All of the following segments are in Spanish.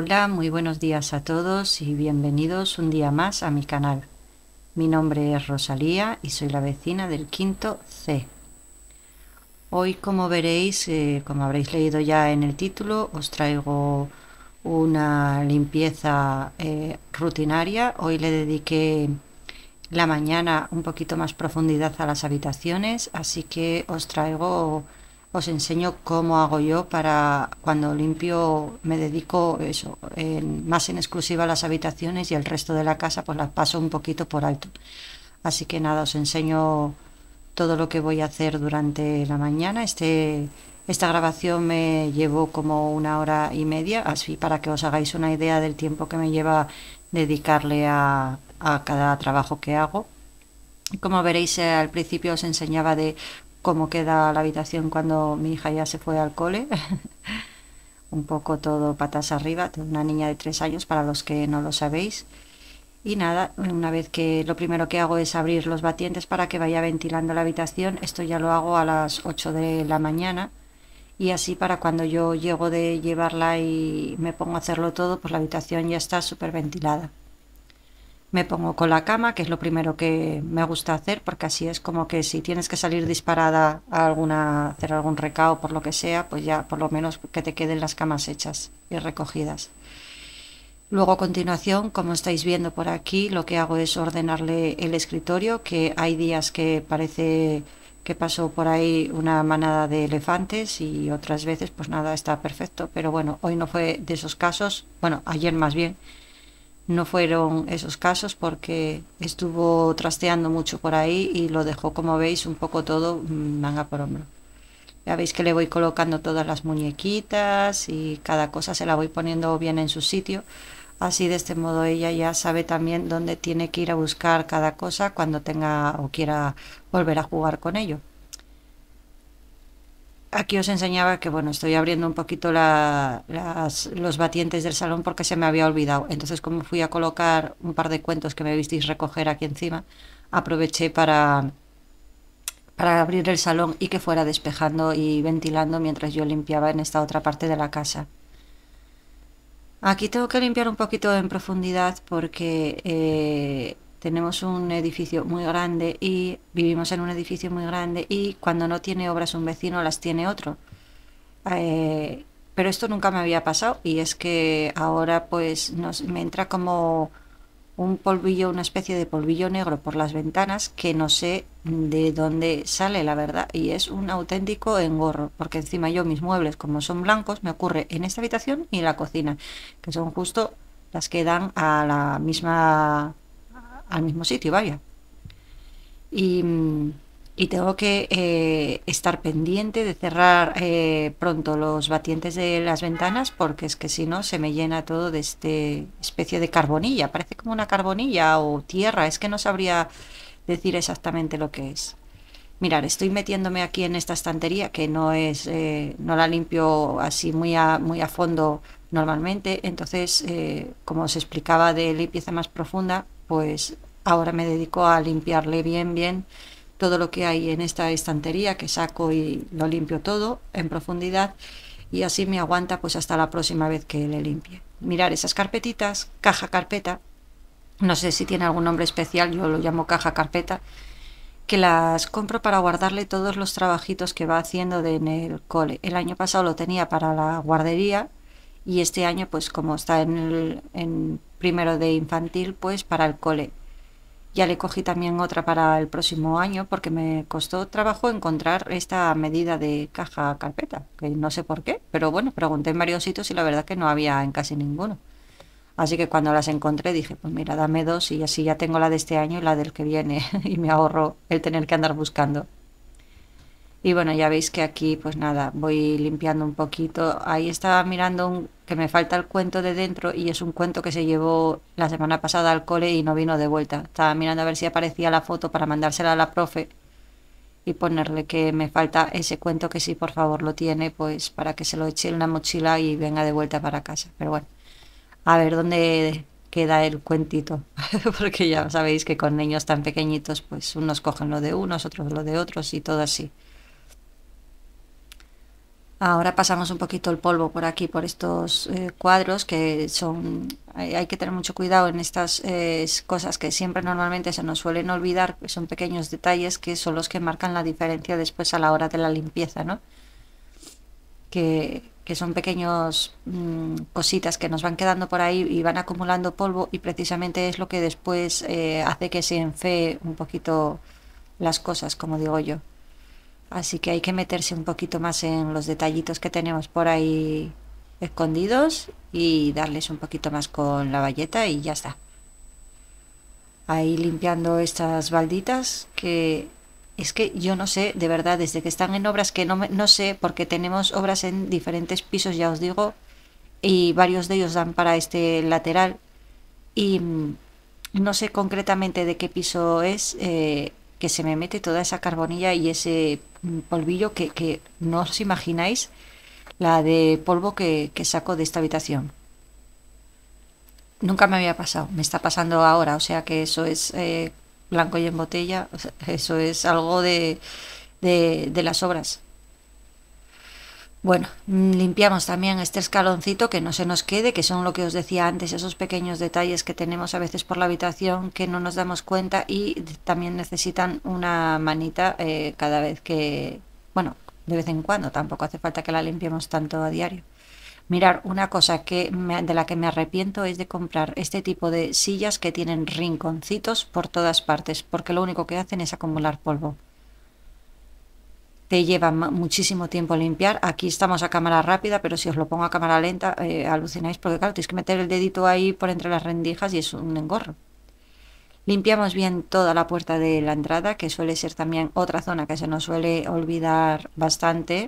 Hola, muy buenos días a todos y bienvenidos un día más a mi canal. Mi nombre es Rosalía y soy la vecina del quinto C. Hoy, como veréis, como habréis leído ya en el título, os traigo una limpieza rutinaria. Hoy le dediqué la mañana un poquito más profundidad a las habitaciones, así que os enseño cómo hago yo para cuando limpio, me dedico eso, más en exclusiva a las habitaciones y el resto de la casa pues las paso un poquito por alto. Así que nada, os enseño todo lo que voy a hacer durante la mañana. Esta grabación me llevó como 1 hora y media, así para que os hagáis una idea del tiempo que me lleva dedicarle a cada trabajo que hago. Como veréis, al principio os enseñaba de cómo queda la habitación cuando mi hija ya se fue al cole. Un poco todo patas arriba, tengo una niña de 3 años para los que no lo sabéis. Y nada, una vez que lo primero que hago es abrir los batientes para que vaya ventilando la habitación. Esto ya lo hago a las 8 de la mañana. Y así para cuando yo llego de llevarla y me pongo a hacerlo todo, pues la habitación ya está súper ventilada. Me pongo con la cama, que es lo primero que me gusta hacer, porque así es como que si tienes que salir disparada a hacer algún recao por lo que sea, pues ya por lo menos que te queden las camas hechas y recogidas. Luego a continuación, como estáis viendo por aquí, lo que hago es ordenarle el escritorio, que hay días que parece que pasó por ahí una manada de elefantes y otras veces pues nada, está perfecto. Pero bueno, hoy no fue de esos casos, bueno, ayer más bien, no fueron esos casos porque estuvo trasteando mucho por ahí y lo dejó, como veis, un poco todo manga por hombro. Ya veis que le voy colocando todas las muñequitas y cada cosa se la voy poniendo bien en su sitio. Así de este modo ella ya sabe también dónde tiene que ir a buscar cada cosa cuando tenga o quiera volver a jugar con ello. Aquí os enseñaba que, bueno, estoy abriendo un poquito los batientes del salón porque se me había olvidado. Entonces, como fui a colocar un par de cuentos que me visteis recoger aquí encima, aproveché para abrir el salón y que fuera despejando y ventilando mientras yo limpiaba en esta otra parte de la casa. Aquí tengo que limpiar un poquito en profundidad porque tenemos un edificio muy grande y vivimos en un edificio muy grande y cuando no tiene obras un vecino las tiene otro. Eh, pero esto nunca me había pasado y es que ahora pues me entra como un polvillo, una especie de polvillo negro por las ventanas que no sé de dónde sale, la verdad, y es un auténtico engorro, porque encima yo mis muebles, como son blancos, me ocurre en esta habitación y en la cocina, que son justo las que dan a la misma, al mismo sitio, vaya. Y, y tengo que estar pendiente de cerrar pronto los batientes de las ventanas porque es que si no se me llena todo de este especie de carbonilla, parece como una carbonilla o tierra, es que no sabría decir exactamente lo que es. Mirar, estoy metiéndome aquí en esta estantería que no es, no la limpio así muy a fondo normalmente, entonces como os explicaba de limpieza más profunda, pues ahora me dedico a limpiarle bien todo lo que hay en esta estantería, que saco y lo limpio todo en profundidad y así me aguanta pues hasta la próxima vez que le limpie. Mirar esas carpetitas, caja carpeta, no sé si tiene algún nombre especial, yo lo llamo caja carpeta, que las compro para guardarle todos los trabajitos que va haciendo en el cole. El año pasado lo tenía para la guardería y este año pues como está en primero de infantil pues para el cole. Ya le cogí también otra para el próximo año porque me costó trabajo encontrar esta medida de caja carpeta, que no sé por qué, pero bueno, pregunté en varios sitios y la verdad que no había en casi ninguno. Así que cuando las encontré dije, pues mira, dame dos y así ya tengo la de este año y la del que viene y me ahorro el tener que andar buscando. Y bueno, ya veis que aquí pues nada, voy limpiando un poquito. Ahí estaba mirando que me falta el cuento de dentro y es un cuento que se llevó la semana pasada al cole y no vino de vuelta. Estaba mirando a ver si aparecía la foto para mandársela a la profe y ponerle que me falta ese cuento que si por favor lo tiene, pues para que se lo eche en la mochila y venga de vuelta para casa. Pero bueno, a ver dónde queda el cuentito, porque ya sabéis que con niños tan pequeñitos, pues unos cogen lo de unos, otros lo de otros y todo así. Ahora pasamos un poquito el polvo por aquí, por estos cuadros que son... hay que tener mucho cuidado en estas cosas que siempre normalmente se nos suelen olvidar, que son pequeños detalles que son los que marcan la diferencia después a la hora de la limpieza, ¿no? Que son pequeños cositas que nos van quedando por ahí y van acumulando polvo y precisamente es lo que después hace que se enfee un poquito las cosas, como digo yo. Así que hay que meterse un poquito más en los detallitos que tenemos por ahí escondidos y darles un poquito más con la bayeta y ya está. Ahí limpiando estas balditas que es que yo no sé, de verdad, desde que están en obras que no sé, porque tenemos obras en diferentes pisos, ya os digo, y varios de ellos dan para este lateral y no sé concretamente de qué piso es, que se me mete toda esa carbonilla y ese polvillo que no os imagináis la de polvo que saco de esta habitación. Nunca me había pasado, me está pasando ahora, o sea que eso es blanco y en botella, o sea, eso es algo de las obras. Bueno, limpiamos también este escaloncito que no se nos quede, que son lo que os decía antes, esos pequeños detalles que tenemos a veces por la habitación que no nos damos cuenta y también necesitan una manita cada vez que, bueno, de vez en cuando, tampoco hace falta que la limpiemos tanto a diario. Mirar, una cosa de la que me arrepiento es de comprar este tipo de sillas que tienen rinconcitos por todas partes, porque lo único que hacen es acumular polvo. Te lleva muchísimo tiempo limpiar. Aquí estamos a cámara rápida, pero si os lo pongo a cámara lenta, alucináis porque claro, tienes que meter el dedito ahí por entre las rendijas y es un engorro. Limpiamos bien toda la puerta de la entrada, que suele ser también otra zona que se nos suele olvidar bastante.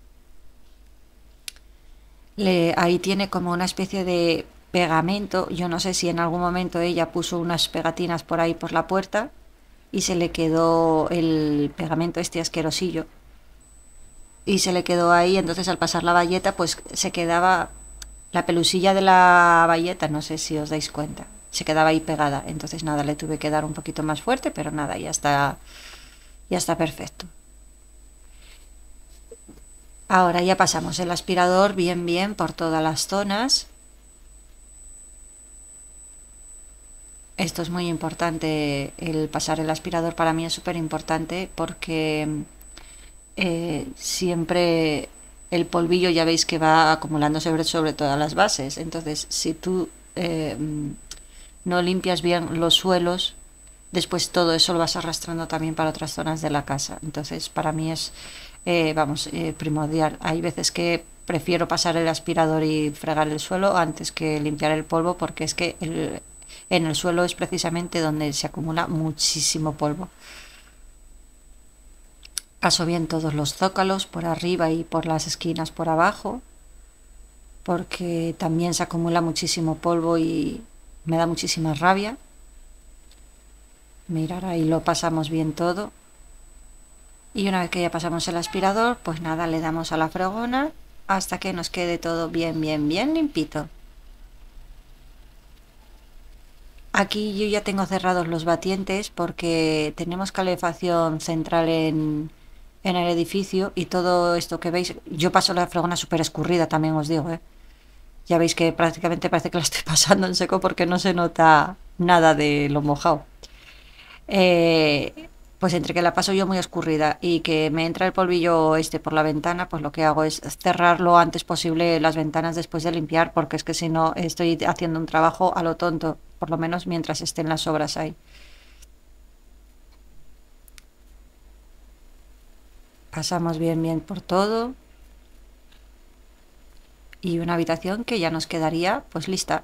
Ahí tiene como una especie de pegamento. Yo no sé si en algún momento ella puso unas pegatinas por ahí por la puerta y se le quedó el pegamento este asquerosillo y se le quedó ahí, entonces al pasar la bayeta pues se quedaba la pelusilla de la bayeta, no sé si os dais cuenta, se quedaba ahí pegada, entonces nada, le tuve que dar un poquito más fuerte, pero nada, ya está perfecto. Ahora ya pasamos el aspirador bien por todas las zonas. Esto es muy importante, el pasar el aspirador para mí es súper importante porque siempre el polvillo ya veis que va acumulándose sobre todas las bases. Entonces, si tú no limpias bien los suelos, después todo eso lo vas arrastrando también para otras zonas de la casa. Entonces, para mí es, primordial. Hay veces que prefiero pasar el aspirador y fregar el suelo antes que limpiar el polvo porque es que en el suelo es precisamente donde se acumula muchísimo polvo. Paso bien todos los zócalos por arriba y por las esquinas por abajo, porque también se acumula muchísimo polvo y me da muchísima rabia. Mirar, ahí lo pasamos bien todo. Y una vez que ya pasamos el aspirador, pues nada, le damos a la fregona hasta que nos quede todo bien limpito. Aquí yo ya tengo cerrados los batientes porque tenemos calefacción central en el edificio y todo esto que veis, yo paso la fregona súper escurrida también os digo, ¿eh? Ya veis que prácticamente parece que la estoy pasando en seco porque no se nota nada de lo mojado. Eh, pues entre que la paso yo muy escurrida y que me entra el polvillo este por la ventana, pues lo que hago es cerrar lo antes posible las ventanas después de limpiar, porque es que si no estoy haciendo un trabajo a lo tonto, por lo menos mientras estén las obras ahí. Pasamos bien por todo y una habitación que ya nos quedaría pues lista.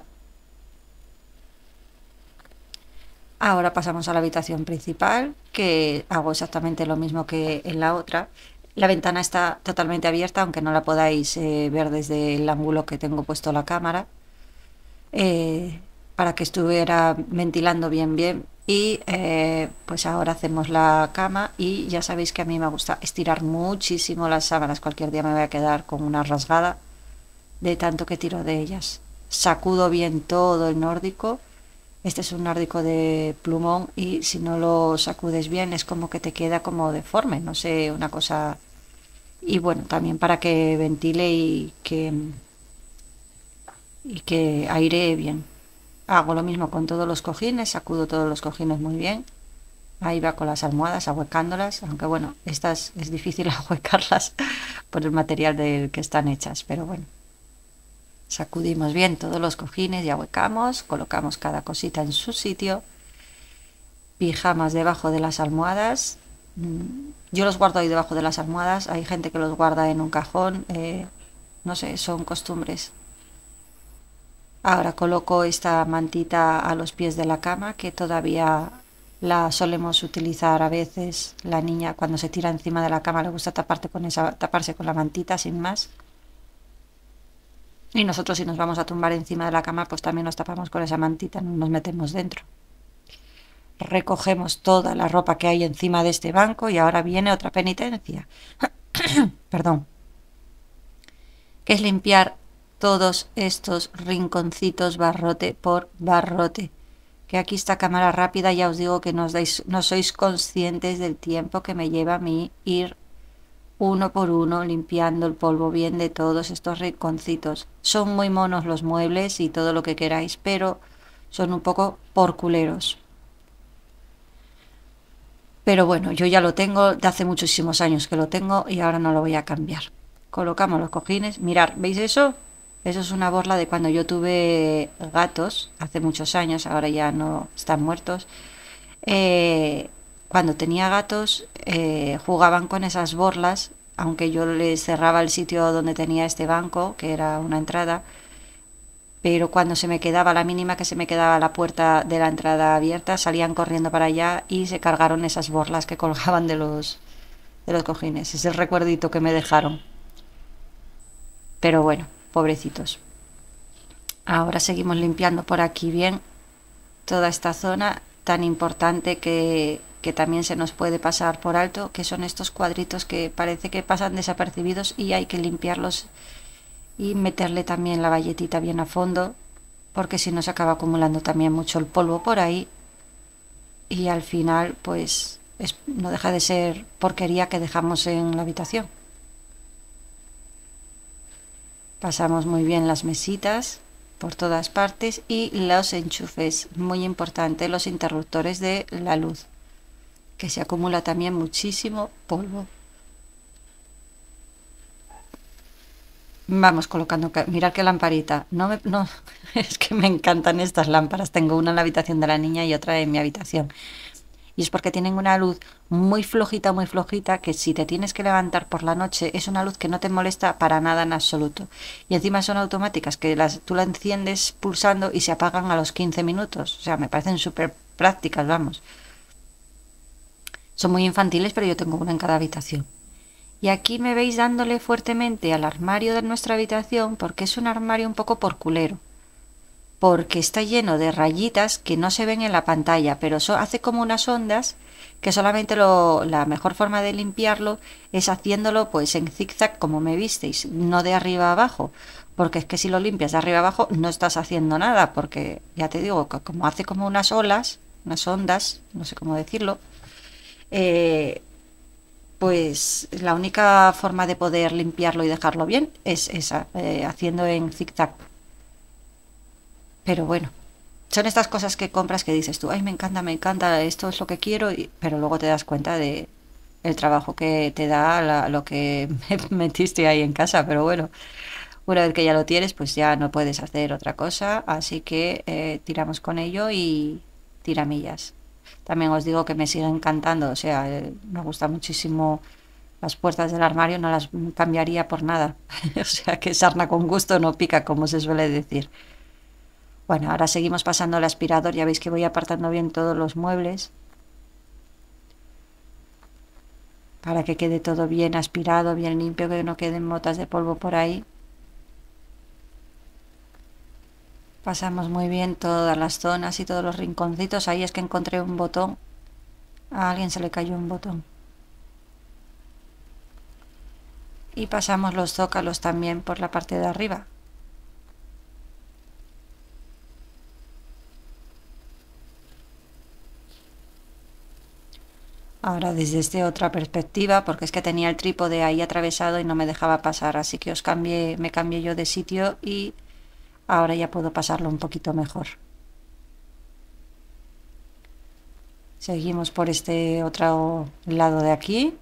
Ahora pasamos a la habitación principal, que hago exactamente lo mismo que en la otra. La ventana está totalmente abierta, aunque no la podáis ver desde el ángulo que tengo puesto la cámara, eh, para que estuviera ventilando bien. Y pues ahora hacemos la cama y ya sabéis que a mí me gusta estirar muchísimo las sábanas. Cualquier día me voy a quedar con una rasgada de tanto que tiro de ellas. Sacudo bien todo el nórdico. Este es un nórdico de plumón y si no lo sacudes bien es como que te queda como deforme, no sé, una cosa... Y bueno, también para que ventile y que airee bien. Hago lo mismo con todos los cojines, sacudo todos los cojines muy bien. Ahí va con las almohadas, ahuecándolas, aunque bueno, estas es difícil ahuecarlas por el material del que están hechas, pero bueno. Sacudimos bien todos los cojines y ahuecamos, colocamos cada cosita en su sitio, pijamas debajo de las almohadas. Yo los guardo ahí debajo de las almohadas, hay gente que los guarda en un cajón, no sé, son costumbres. Ahora coloco esta mantita a los pies de la cama, que todavía la solemos utilizar a veces. La niña cuando se tira encima de la cama le gusta taparse con la mantita sin más. Y nosotros si nos vamos a tumbar encima de la cama, pues también nos tapamos con esa mantita, no nos metemos dentro. Recogemos toda la ropa que hay encima de este banco y ahora viene otra penitencia. Perdón. Que es limpiar todos estos rinconcitos barrote por barrote. Que aquí esta cámara rápida ya os digo que no sois conscientes del tiempo que me lleva a mí ir uno por uno limpiando el polvo bien de todos estos rinconcitos. Son muy monos los muebles y todo lo que queráis, pero son un poco porculeros. Pero bueno, yo ya lo tengo, de hace muchísimos años que lo tengo y ahora no lo voy a cambiar. Colocamos los cojines. Mirad, ¿veis eso? Eso es una borla de cuando yo tuve gatos, hace muchos años, ahora ya no están muertos. Cuando tenía gatos, jugaban con esas borlas, aunque yo les cerraba el sitio donde tenía este banco, que era una entrada, pero cuando se me quedaba la mínima que se me quedaba la puerta de la entrada abierta, salían corriendo para allá y se cargaron esas borlas que colgaban de los cojines. Es el recuerdito que me dejaron. Pero bueno, pobrecitos. Ahora seguimos limpiando por aquí bien toda esta zona tan importante que también se nos puede pasar por alto, que son estos cuadritos que parece que pasan desapercibidos y hay que limpiarlos y meterle también la bayetita bien a fondo, porque si no se acaba acumulando también mucho el polvo por ahí y al final pues no deja de ser porquería que dejamos en la habitación. Pasamos muy bien las mesitas por todas partes y los enchufes, muy importante, los interruptores de la luz, que se acumula también muchísimo polvo. Vamos colocando, mirad qué lamparita. No, es que me encantan estas lámparas. Tengo una en la habitación de la niña y otra en mi habitación. Y es porque tienen una luz muy flojita, que si te tienes que levantar por la noche es una luz que no te molesta para nada en absoluto. Y encima son automáticas, que tú la enciendes pulsando y se apagan a los 15 minutos. O sea, me parecen súper prácticas, vamos. Son muy infantiles, pero yo tengo una en cada habitación. Y aquí me veis dándole fuertemente al armario de nuestra habitación porque es un armario un poco porculero. Porque está lleno de rayitas que no se ven en la pantalla, pero hace como unas ondas que solamente la mejor forma de limpiarlo es haciéndolo pues en zigzag como me visteis, no de arriba a abajo, porque es que si lo limpias de arriba a abajo no estás haciendo nada, porque ya te digo que como hace como unas olas, unas ondas, no sé cómo decirlo, eh, pues la única forma de poder limpiarlo y dejarlo bien es esa, haciendo en zigzag. Pero bueno, son estas cosas que compras que dices tú, ay, me encanta, esto es lo que quiero, pero luego te das cuenta de el trabajo que te da lo que metiste ahí en casa, pero bueno, una vez que ya lo tienes, pues ya no puedes hacer otra cosa, así que tiramos con ello y tiramillas. También os digo que me sigue encantando, o sea, me gusta muchísimo las puertas del armario, no las cambiaría por nada. O sea, que sarna con gusto no pica, como se suele decir. Bueno, ahora seguimos pasando el aspirador, ya veis que voy apartando bien todos los muebles para que quede todo bien aspirado, bien limpio, que no queden motas de polvo por ahí. Pasamos muy bien todas las zonas y todos los rinconcitos. Ahí es que encontré un botón. A alguien se le cayó un botón. Y pasamos los zócalos también por la parte de arriba. Ahora desde otra perspectiva, porque es que tenía el trípode ahí atravesado y no me dejaba pasar, así que me cambié yo de sitio y ahora ya puedo pasarlo un poquito mejor. Seguimos por este otro lado de aquí.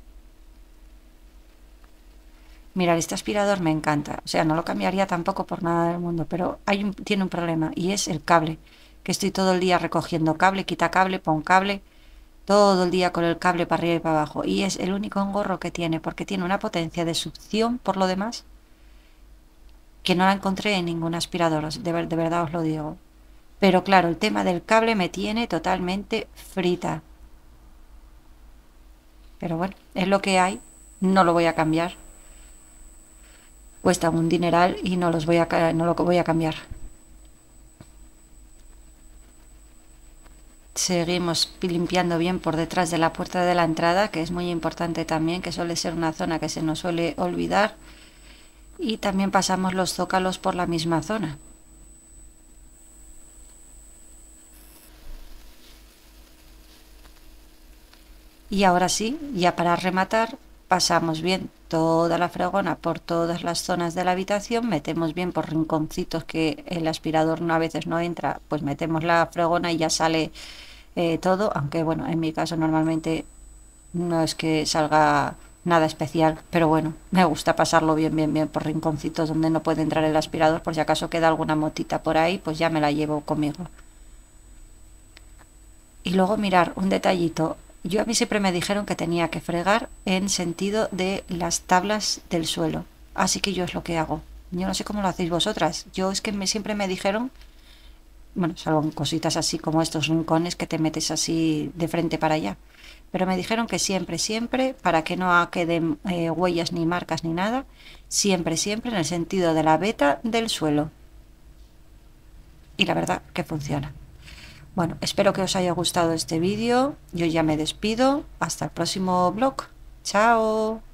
Mirar, este aspirador me encanta, o sea, no lo cambiaría tampoco por nada del mundo, pero tiene un problema y es el cable, que estoy todo el día recogiendo cable, quita cable, pon cable, todo el día con el cable para arriba y para abajo. Y es el único engorro que tiene, porque tiene una potencia de succión por lo demás que no la encontré en ningún aspirador, de verdad os lo digo. Pero claro, el tema del cable me tiene totalmente frita. Pero bueno, es lo que hay, no lo voy a cambiar. Cuesta un dineral y no lo voy a cambiar. Seguimos limpiando bien por detrás de la puerta de la entrada, que es muy importante también, que suele ser una zona que se nos suele olvidar. Y también pasamos los zócalos por la misma zona. Y ahora sí, ya para rematar, pasamos bien toda la fregona por todas las zonas de la habitación, metemos bien por rinconcitos que el aspirador a veces no entra, pues metemos la fregona y ya sale todo, aunque bueno, en mi caso normalmente no es que salga nada especial, pero bueno, me gusta pasarlo bien por rinconcitos donde no puede entrar el aspirador, por si acaso queda alguna motita por ahí, pues ya me la llevo conmigo. Y luego mirar un detallito. Yo a mí siempre me dijeron que tenía que fregar en sentido de las tablas del suelo. Así que yo es lo que hago. Yo no sé cómo lo hacéis vosotras. Yo es que siempre me dijeron, bueno, salvo en cositas así como estos rincones que te metes así de frente para allá. Pero me dijeron que siempre, para que no queden huellas ni marcas ni nada, siempre en el sentido de la veta del suelo. Y la verdad que funciona. Bueno, espero que os haya gustado este vídeo. Yo ya me despido. Hasta el próximo vlog. Chao.